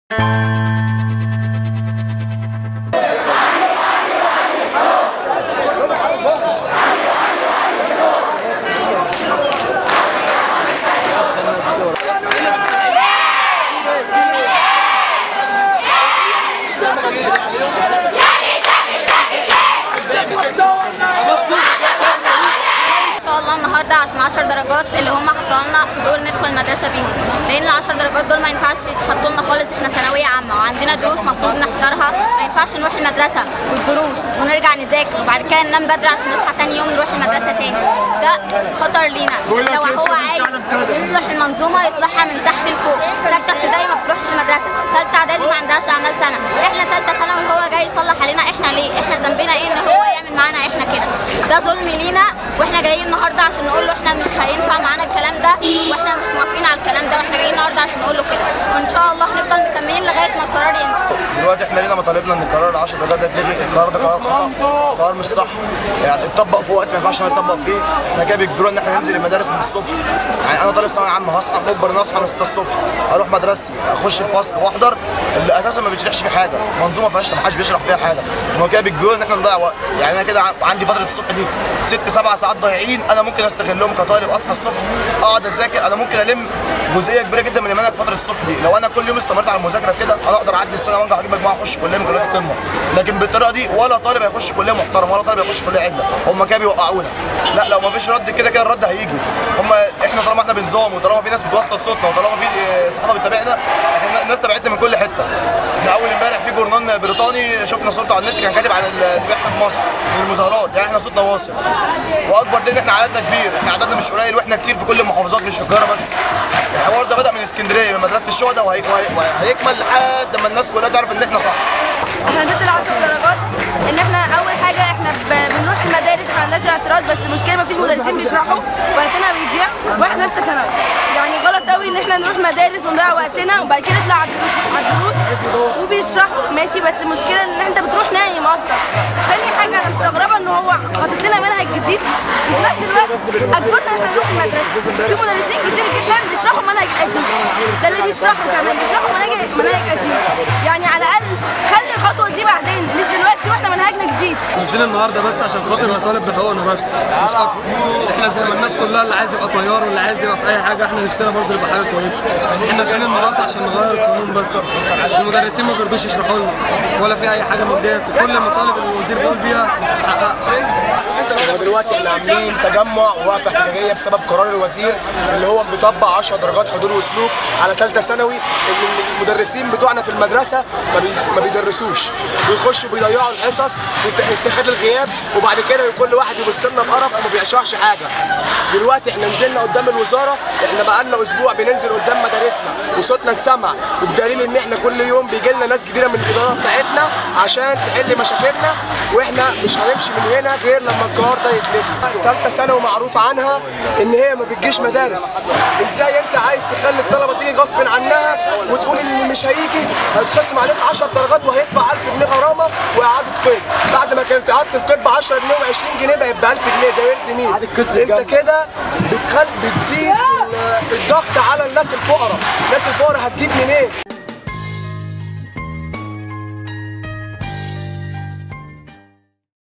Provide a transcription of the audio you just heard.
النهارده عشان 10 درجات اللي هم حطوها لنا دول ندخل المدرسه بيهم، لان ال 10 درجات دول ما ينفعش يتحطوا لنا خالص. احنا ثانويه عامه وعندنا دروس المفروض نحضرها، ما ينفعش نروح المدرسه والدروس ونرجع نذاكر وبعد كده ننام بدري عشان نصحى تاني يوم نروح المدرسه تاني. ده خطر لينا. لو هو عايز يصلح المنظومه يصلحها من تحت لفوق. سته ابتدائي ما بتروحش المدرسه، ثالثه اعدادي ما عندهاش اعمال سنه، احنا ثالثه ثانوي هو جاي يصلح علينا. احنا ليه؟ احنا ذنبنا ايه ان هو يعمل معانا احنا كده؟ ده ظلم لينا، واحنا جايين النهارده عشان نقول له احنا مش هينفع معانا الكلام ده، واحنا مش موافقين على الكلام ده، واحنا جايين النهارده عشان نقول له كده، وان شاء الله هنفضل مكملين لغايه ما القرار ينزل. دلوقتي احنا لينا مطالبنا ان القرار 10 درجات ده يتلغي. القرار ده قرار خطا، قرار مش صح، يعني اتطبق في وقت ما ينفعش نطبق فيه. احنا جاي بيجبرونا ان احنا ننزل المدارس من الصبح. يعني انا طالب ثانوي عام هصحى مجبر ان اصحى من 6 الصبح اروح مدرستي اخش الفصل واحضر اللي اساسا ما بيشرحش فيه حاجه، منظومه فاشله ما حدش بيشرح فيها حاجه. هو كده بيجبرونا ان احنا نضيع وقت. يعني انا كده عندي فتره الصبح دي 6 7 ساعات ضايعين، انا ممكن استغلهم كطالب. اصحى الصبح اقعد اذاكر، انا ممكن الم جزئيه كبيره جدا من المنهج فتره الصبح دي. لو انا كل يوم استمرت على المذاكره كده انا اقدر اعدي السنه وانجح اجيب مجموعه اخش كليه من كليات القمه. لكن بالطريقه دي ولا طالب هيخش كليه محترم ولا طالب هيخش كليه عدله. هم كده بيوقعونا. لا، لو ما فيش رد كده الرد هيجي. احنا طالما احنا بنظام وطالما في ناس بتوصل صوتنا وطالما في صحافه بتتابعنا، احنا الناس تابعتنا من كل حته. احنا اول امبارح في جورنال بريطاني شفنا صورته على النت كان كاتب عن اللي بيحصل في مصر من المظاهرات. يعني احنا صوتنا واصل، واكبر دليل ان احنا عددنا كبير، احنا عددنا مش قليل واحنا كتير في كل المحافظات مش في القاهره بس. الحوار ده بدا من اسكندريه من مدرسه الشهداء وهيكمل لحد ما الناس كلها تعرف ان احنا صح. احنا ضد ال 10 درجات. ان احنا اول حاجه احنا بنروح المدارس ما عندناش اعتراض، بس المشكله ما فيش مدرسين بيشرحوا وقتنا بيضيع واحنا ثالثه ثانوي. يعني غلط قوي ان احنا نروح مدارس ونضيع وقتنا وبعد كده نطلع على الدروس وبيشرحوا ماشي، بس المشكله ان انت بتروح نايم اصلا. تاني حاجه انا مستغربه ان هو حاطط لنا منهج جديد وفي نفس الوقت اجبرنا ان احنا نروح المدرسه. في مدرسين كتير جدا بيشرحوا منهج قديم، ده اللي بيشرحوا كمان بيشرحوا مناهج قديمه. يعني على الاقل خلي الخطوه دي بعدين مش دلوقتي واحنا منهجنا جديد. نازلين النهارده بس عشان خاطر نطالب بحقوقنا بس مش اكتر. احنا زي ما الناس كلها اللي عايز يبقى طيار واللي عايز يبقى في اي حاجه، احنا نفسنا برضه يبقى حاجه كويسه. احنا نازلين النهارده عشان نغير القانون بس. المدرسين ما بيرضوش يشرحوا لنا ولا في اي حاجه من ديت، وكل المطالب اللي الوزير بيقول بيها ما تحققش. ودلوقتي احنا عاملين تجمع ووقفه احتجاجيه بسبب قرار الوزير اللي هو بيطبق 10 درجات حضور وسلوك على ثالثه ثانوي. المدرسين بتوعنا في المدرسه ما بيدرسوش، بيخشوا بيضيعوا الحصص في اتخاذ الغياب، وبعد كده كل واحد يبص لنا بقرف وما بيشرحش حاجه. دلوقتي احنا نزلنا قدام الوزاره، احنا بقالنا اسبوع بننزل قدام مدارسنا وصوتنا اتسمع، وبدليل ان احنا كل يوم بيجي لنا ناس كتيره من الاداره بتاعتنا عشان تحل مشاكلنا، واحنا مش هنمشي من هنا غير لما القرار ده يتلغي. ثالثه ثانوي معروف عنها ان هي ما بتجيش مدارس. ازاي انت عايز تخلي الطلبه تيجي غصب عنها وتقول اللي مش هيجي هيتخصم عليك 10 درجات وهيدفع 1000 جنيه غرامه واعاده قيد، بعد ما كانت اعاده القيد ب 10 جنيه و20 جنيه بقت ب 1000 جنيه. ده يرضي مين؟ انت كده بتزيد الضغط على الناس الفقراء. الناس الفقراء هتجيب منين؟